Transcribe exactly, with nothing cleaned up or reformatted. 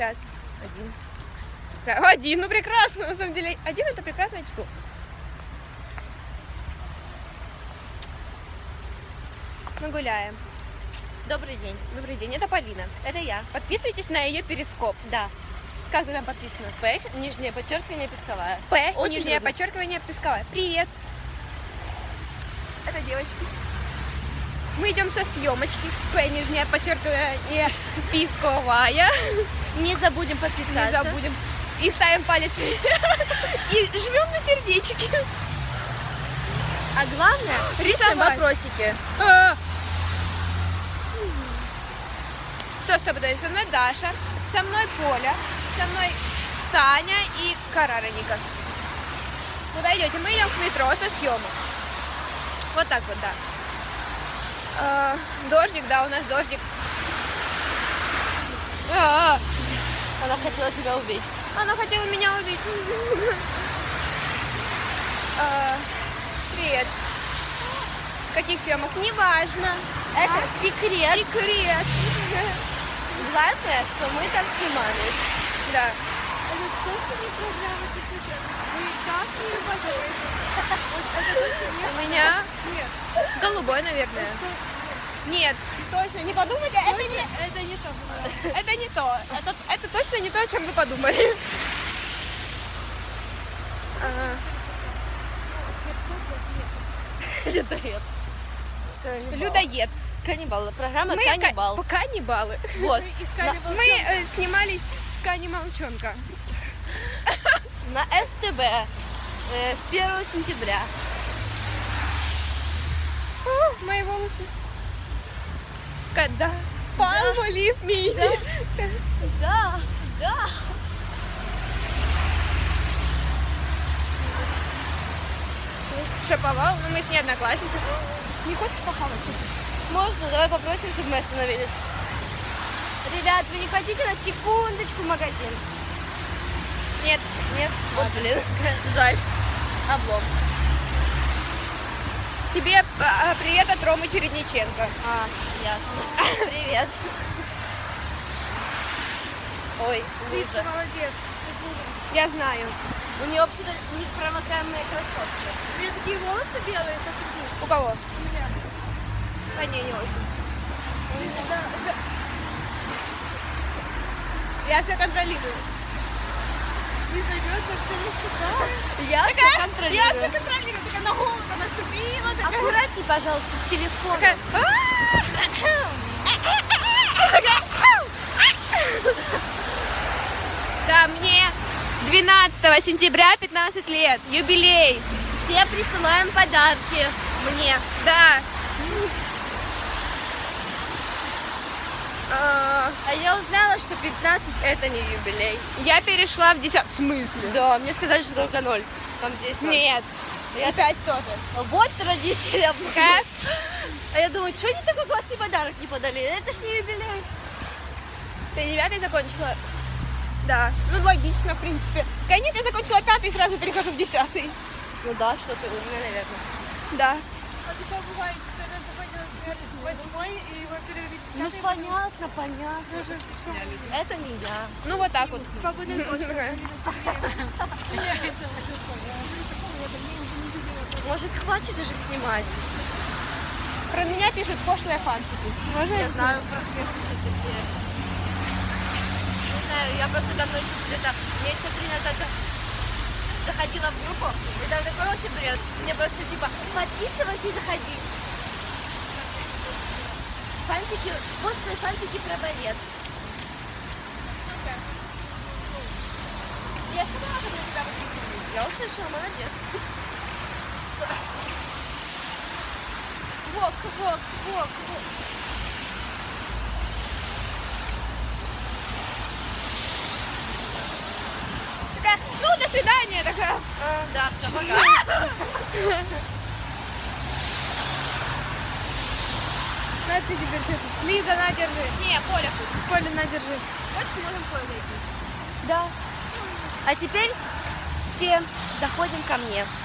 Сейчас. Один. Один, ну прекрасно, на самом деле. Один это прекрасное число. Мы гуляем. Добрый день. Добрый день, это Полина. Это я. Подписывайтесь на ее перископ. Да. Как ты там подписана? П, нижнее подчеркивание, песковая. П, Очень нижнее трудно. подчеркивание, песковая. Привет. Это девочки. Мы идем со съемочки. П, нижнее подчеркивание, песковая. Не забудем подписаться. Не забудем. И ставим палец вверх. И жмем на сердечки. А главное, пишем Рисовать. вопросики. А. Кто с тобой? Со мной Даша, со мной Поля, со мной Таня и Карароника. Куда идете? Мы идем к метро со съемок. Вот так вот, да. А, дождик, да, у нас дождик. А-а-а. Она хотела тебя убить. Она хотела меня убить. А, привет. Каких съемок? Неважно. Это А? секрет. Секрет. Главное, что мы там снимались. Да. Это точно не программа секрета? Вы так не работаете? Вот это точно нет? У меня Нет. голубой, наверное. Что? Нет, точно, не подумайте, это Точно? не, Это не то было. это не то. Это, это точно не то, о чем вы подумали. Ага. Людоед. Людоед. Каннибал. Программа Мы Каннибал. ка- каннибалы. Вот. Мы искали На- волчонка. Мы э, снимались с Кани Молчонка. На СТБ э, с первого сентября. О, мои волосы. Когда Palm leave me. Да, да. Шаповал, но мы с ней одноклассницы. Не хочешь похавать? Можно, давай попросим, чтобы мы остановились. Ребят, вы не хотите на секундочку в магазин? Нет. Нет? Вот, блин. Жаль. Облом. Тебе а, привет от Ромы Чередниченко. А, ясно. Привет. Ой, Ты лужа. что, молодец. Ты буду. Я знаю. У нее вообще-то непромокаемые кроссовки. У меня такие волосы белые, как и ты. У кого? У меня. Да не, не очень. Да, да. Я все контролирую. Не займется, что не считаю. Я все Я контролирую. все контролирую. Такая на голову наступила. Такая. Аккуратней, пожалуйста, с телефоном. Такая. Да, мне двенадцатого сентября пятнадцать лет. Юбилей. Все присылаем подарки мне. Да. А, А я узнала, что пятнадцать это не юбилей. Я перешла в десятый. В смысле? Да, мне сказали, что только ноль. Там здесь ноль. Нет. Я пять тоже. Вот родителям. Как? А я думаю, что они такой классный подарок не подали? Это ж не юбилей. Ты девятый закончила? Да. Ну, логично, в принципе. Конечно, я закончила пятый и сразу перехожу в десятый. Ну да, что ты умная, наверное. Да. А такое бывает, когда заходила, например, восьмой, и его перевели в Ну десятый, понятно, понятно. даже слишком Это не я. Ну, вот так вот. свободная точка. Такая. Может, хватит уже снимать? Про меня пишут пошлые фанфики. Можно Я это знаю про всех такие. Не знаю, я просто давно еще где-то месяца три назад заходила в группу, и там такой вообще бред. Мне просто типа подписывайся и заходи. Фанфики, пошлые фанфики про балет. Я сказала, что для тебя подписываюсь. Я услышала, молодец. Вок, вок, вок, вок. такая, ну, до свидания, такая. А, да, все, пока. На, ты теперь держи. Лиза, на, держи. Не, Поля. Коля, на, держи. Хочешь, можем Полю найти? Да. А теперь все заходим ко мне.